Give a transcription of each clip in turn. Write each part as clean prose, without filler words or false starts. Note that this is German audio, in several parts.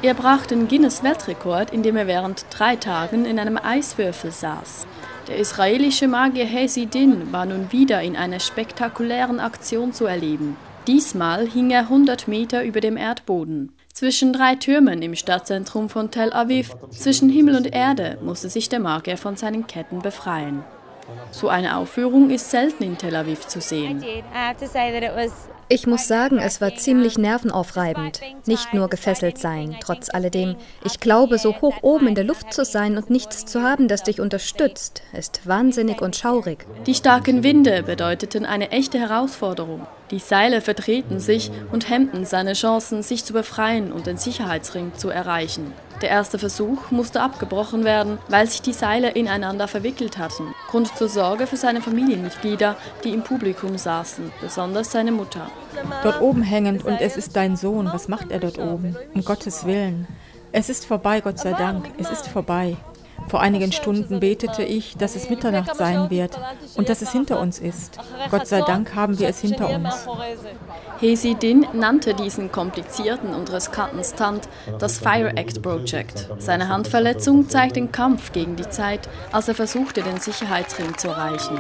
Er brach den Guinness-Weltrekord, indem er während 3 Tagen in einem Eiswürfel saß. Der israelische Magier Hezidin war nun wieder in einer spektakulären Aktion zu erleben. Diesmal hing er 100 Meter über dem Erdboden. Zwischen 3 Türmen im Stadtzentrum von Tel Aviv, zwischen Himmel und Erde, musste sich der Magier von seinen Ketten befreien. So eine Aufführung ist selten in Tel Aviv zu sehen. Ich muss sagen, es war ziemlich nervenaufreibend. Nicht nur gefesselt sein, trotz alledem. Ich glaube, so hoch oben in der Luft zu sein und nichts zu haben, das dich unterstützt, ist wahnsinnig und schaurig. Die starken Winde bedeuteten eine echte Herausforderung. Die Seile verdrehten sich und hemmten seine Chancen, sich zu befreien und den Sicherheitsring zu erreichen. Der erste Versuch musste abgebrochen werden, weil sich die Seile ineinander verwickelt hatten. Grund zur Sorge für seine Familienmitglieder, die im Publikum saßen, besonders seine Mutter. Dort oben hängend und es ist dein Sohn. Was macht er dort oben? Um Gottes Willen. Es ist vorbei, Gott sei Dank. Es ist vorbei. Vor einigen Stunden betete ich, dass es Mitternacht sein wird und dass es hinter uns ist. Gott sei Dank haben wir es hinter uns. Hezidin nannte diesen komplizierten und riskanten Stunt das Fire Act Project. Seine Handverletzung zeigt den Kampf gegen die Zeit, als er versuchte, den Sicherheitsring zu erreichen.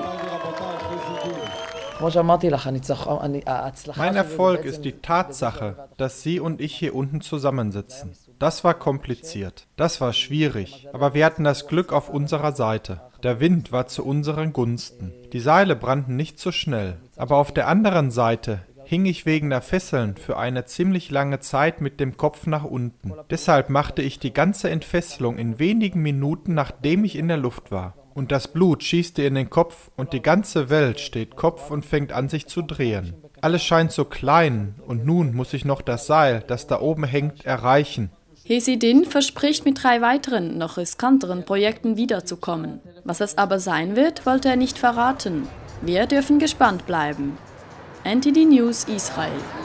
Mein Erfolg ist die Tatsache, dass Sie und ich hier unten zusammensitzen. Das war kompliziert, das war schwierig, aber wir hatten das Glück auf unserer Seite. Der Wind war zu unseren Gunsten. Die Seile brannten nicht so schnell, aber auf der anderen Seite hing ich wegen der Fesseln für eine ziemlich lange Zeit mit dem Kopf nach unten. Deshalb machte ich die ganze Entfesselung in wenigen Minuten, nachdem ich in der Luft war. Und das Blut schießt dir in den Kopf und die ganze Welt steht Kopf und fängt an sich zu drehen. Alles scheint so klein und nun muss ich noch das Seil, das da oben hängt, erreichen. Hezidin verspricht mit 3 weiteren, noch riskanteren Projekten wiederzukommen. Was es aber sein wird, wollte er nicht verraten. Wir dürfen gespannt bleiben. NTD News Israel.